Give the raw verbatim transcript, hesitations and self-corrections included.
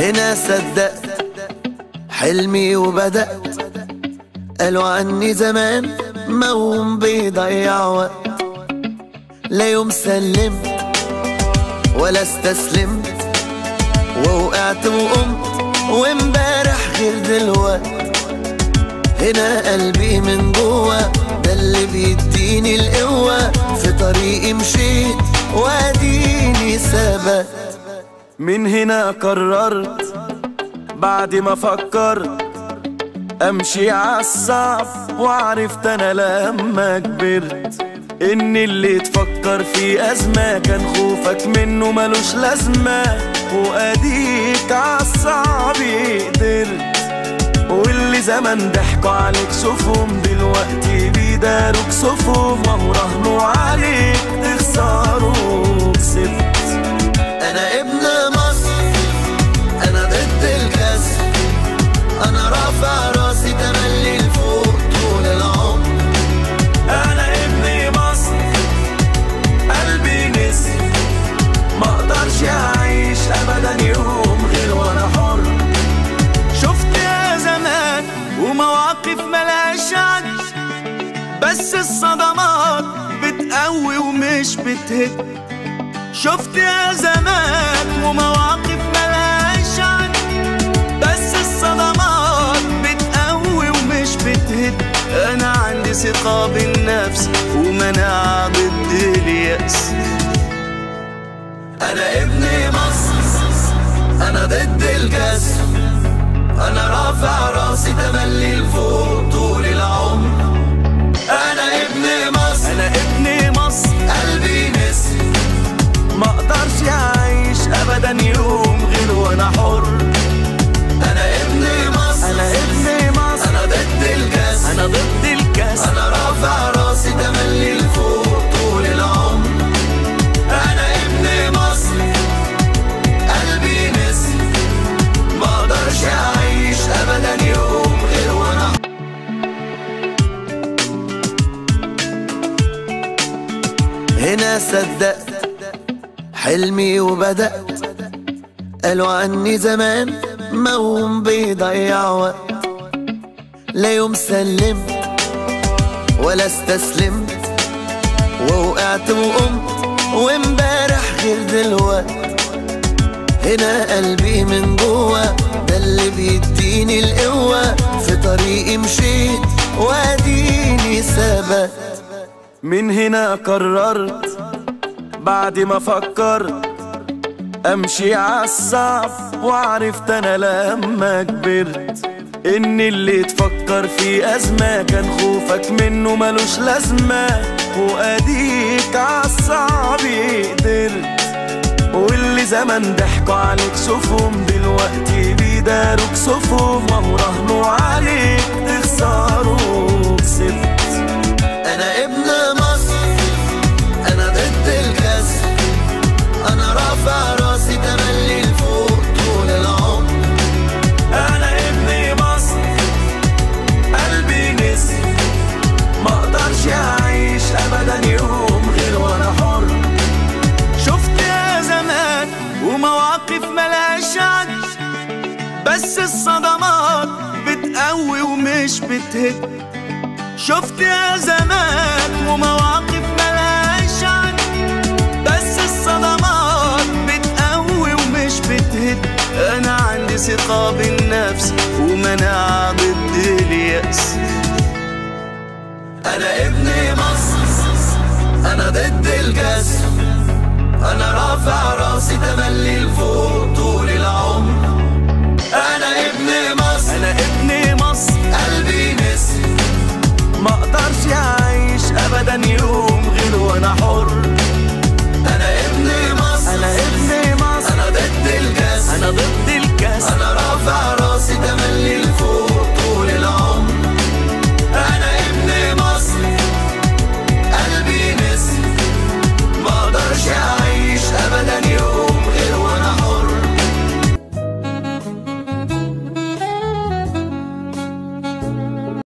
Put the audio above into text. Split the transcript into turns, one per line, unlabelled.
هنا صدقت حلمي وبدأت، قالوا عني زمان موهوم بيضيع وقت. لا يوم سلمت ولا استسلمت، ووقعت وقمت وامبارح غير دلوقت. هنا قلبي من جوا ده اللي بيديني القوة، في طريقي مشيت واديني ثبت.
من هنا قررت بعد ما فكرت امشي عالصعب، وعرفت انا لما كبرت ان اللي تفكر في ازمة كان خوفك منه ملوش لازمة، واديك عالصعب قدرت. واللي زمان ضحكوا عليك شوفهم دلوقتي بيداروك كسوفهم، وهو راهنوا عليك تخسروا كسبت.
انا ابن مصر، انا ضد الكسر، انا رافع راسي تملي لفوق طول العمر.
انا ابن مصر قلبي نسي، مقدرش اعيش ابدا يوم غير وانا حر. شفت يا زمان ومواقف ملهاش عد، بس الصدمات بتقوي ومش بتهد. شفت يا زمان ومواقف ملهاش عد، بس الصدمات بتقوي ومش بتهد. انا عندي ثقة بالنفس ومناعة ضد اليأس.
انا ابن مصر، انا ضد الكسر، انا رافع راسي تملي لفوق طول العمر. انا ابن مصر،
انا ابن مصر
قلبي نسي،
مقدرش اعيش ابدا يوم غير وانا حر.
انا ابن مصر،
انا ابن مصر
انا ضد الكسر،
انا ضد الكسر،
انا رافع راسي تملي لفوق طول العمر. انا ابن مصر قلبي نسي، مقدرش اعيش ابدا يوم غير وانا. هنا صدقت حلمي وبدأت، قالوا عني زمان موهوم بيضيع وقت. لا يوم سلمت ولا استسلمت، ووقعت وقمت وامبارح غير دلوقت. هنا قلبي من جوا ده اللي بيديني القوة، في طريقي مشيت واديني ثبت.
من هنا قررت بعد ما فكرت امشي عالصعب، وعرفت انا لما كبرت ان اللي تفكر في ازمة كان خوفك منه ملوش لازمة، واديك عالصعب قدرت. واللي زمان ضحكوا عليك شوفهم دلوقتي بيداروك كسوفهم، وهو راهنوا عليك تخسروا كسبت.
انا ابن مصر، انا ضد الكسر، انا رافع راسي تملي لفوق طول العمر.
انا ابن مصر قلبي نسي، مقدرش اعيش ابدا يوم غير وانا حر. شفت يا زمان ومواقف ملهاش عد، بس الصدمات بتقوي ومش بتهد. شفت يا زمان ومواقف ملهاش عد، بس الصدمات بتقوي ومش بتهد. انا عندي ثقة بالنفس ومناعة ضد اليأس.
انا ابن مصر، انا ضد الكسر، انا رافع راسي تملي